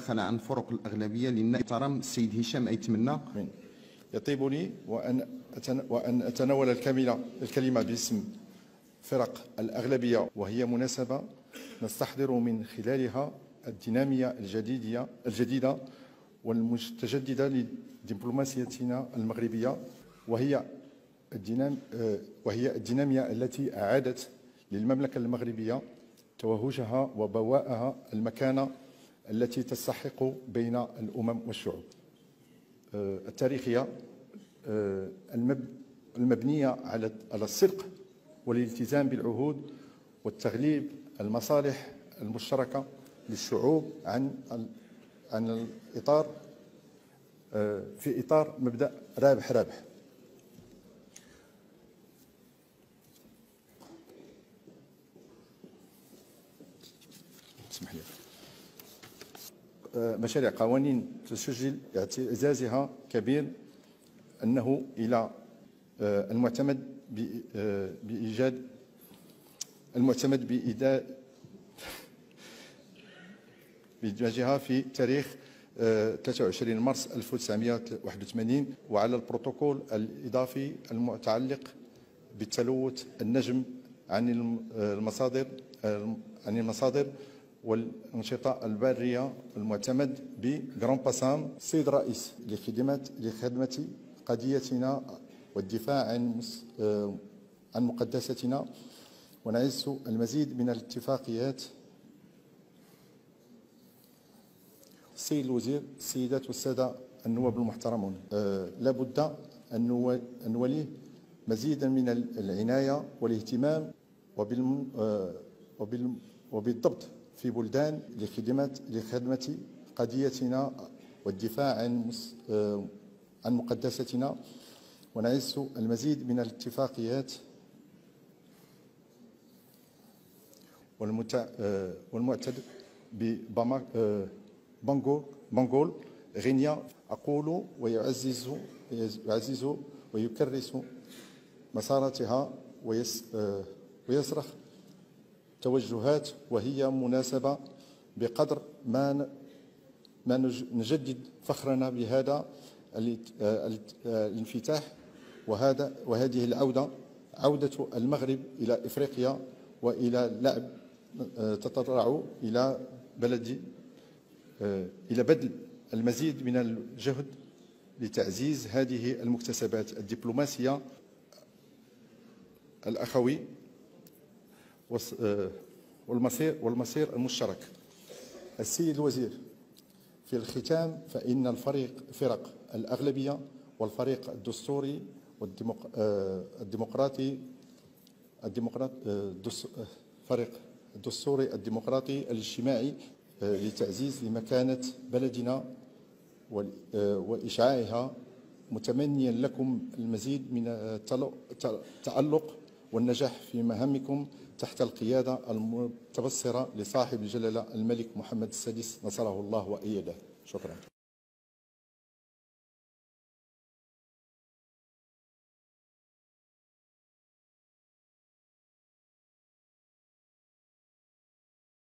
تدخل عن فرق الأغلبية لأن احترم السيد هشام أيتمنى. يطيب لي وأن أتناول الكلمة باسم فرق الأغلبية، وهي مناسبة نستحضر من خلالها الدينامية الجديدة والمتجددة لدبلوماسيتنا المغربية، وهي الدينامية التي أعادت للمملكة المغربية توهجها وبواءها المكانة التي تستحق بين الأمم والشعوب التاريخية المبنية على الصدق والالتزام بالعهود والتغليب المصالح المشتركة للشعوب عن الإطار في إطار مبدأ رابح رابح. اسمح لي. مشاريع قوانين تسجل اعتزازها كبير أنه إلى المعتمد بإدماجها في تاريخ 23 مارس 1981 وعلى البروتوكول الإضافي المتعلق بالتلوث النجم عن المصادر والأنشطة البرية المعتمد بغران باسام. السيد الرئيس، لخدمة قضيتنا والدفاع عن مقدستنا ونعز المزيد من الاتفاقيات. السيد الوزير، السيدات والسادة النواب المحترمون، لابد أن نوليه مزيدا من العناية والاهتمام وبالضبط في بلدان لخدمة قضيتنا والدفاع عن مقدستنا ونعز المزيد من الاتفاقيات والمعتد ببانغول غينيا. أقول ويعزز ويكرس مساراتها ويصرخ توجهات، وهي مناسبة بقدر ما نجدد فخرنا بهذا الانفتاح وهذه عودة المغرب إلى إفريقيا وإلى لعب تتطلع إلى بذل المزيد من الجهد لتعزيز هذه المكتسبات الدبلوماسية الأخوي والمصير المشترك. السيد الوزير، في الختام فإن فرق الأغلبية والفريق الدستوري الديمقراطي الاجتماعي لتعزيز لمكانة بلدنا وإشعاعها، متمنيا لكم المزيد من التألق والنجاح في مهامكم تحت القيادة المتبصرة لصاحب الجلالة الملك محمد السادس نصره الله وأيده. شكرا.